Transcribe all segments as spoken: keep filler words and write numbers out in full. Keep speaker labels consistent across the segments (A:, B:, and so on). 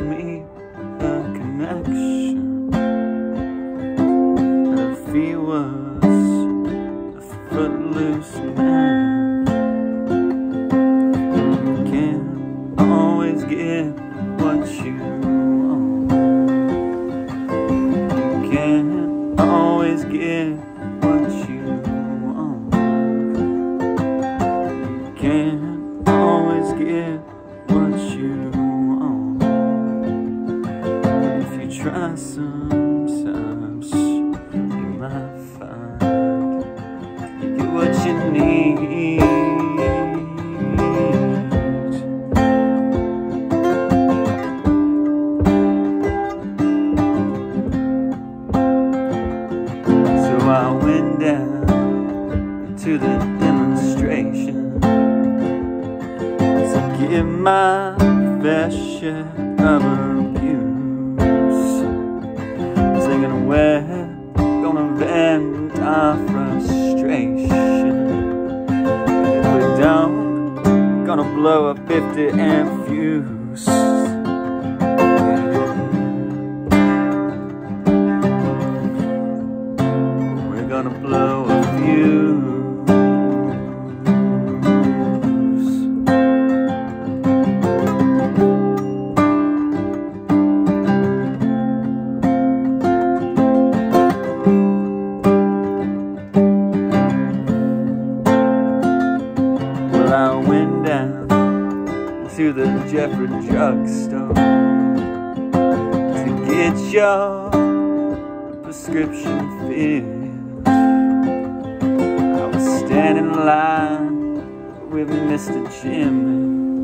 A: me a connection. And if he was a footloose man, you can't always get what you want. You can't always get what you want. You can't always get what you want. If you try sometimes, you might find you get what you need. So I went down to the demonstration to give my fair share of abuse, singing we're gonna vent our frustration. If we don't, gonna blow a fifty amp fuse. We're gonna blow a fuse. I went down to the Jeffrey drugstore to get your prescription filled. I was standing in line with Mister Jimmy.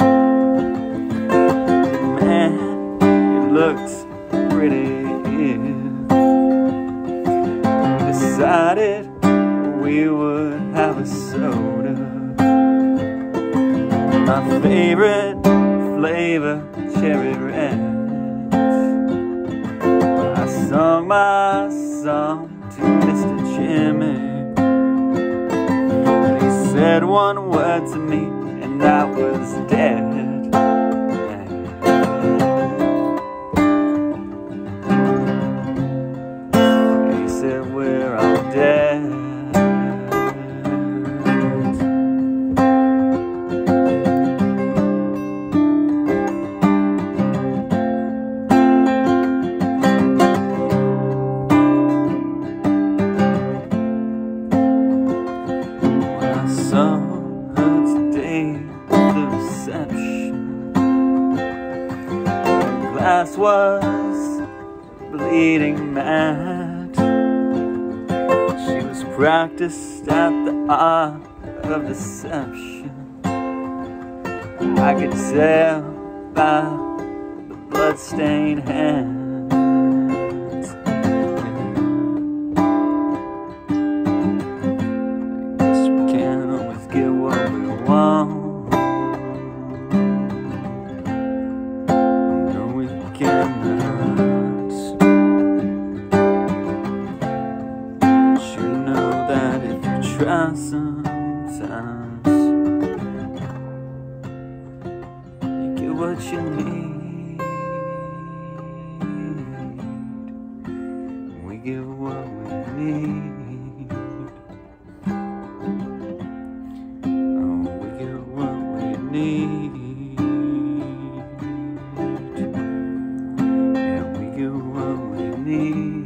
A: Man, he looked pretty ill. Decided we would have a soda. My favorite flavor, cherry red. I sung my song to Mister Jimmy, and he said one word to me, and I was dead. He said we're all dead. Saw her today at the reception. The glass was bleeding mad. She was practiced at the art of deception. I could tell by the bloodstained hands. Get what we want. No, we cannot. But you know that if you try sometimes, you get what you need. We get what we need. Need. Yeah, we get what we need.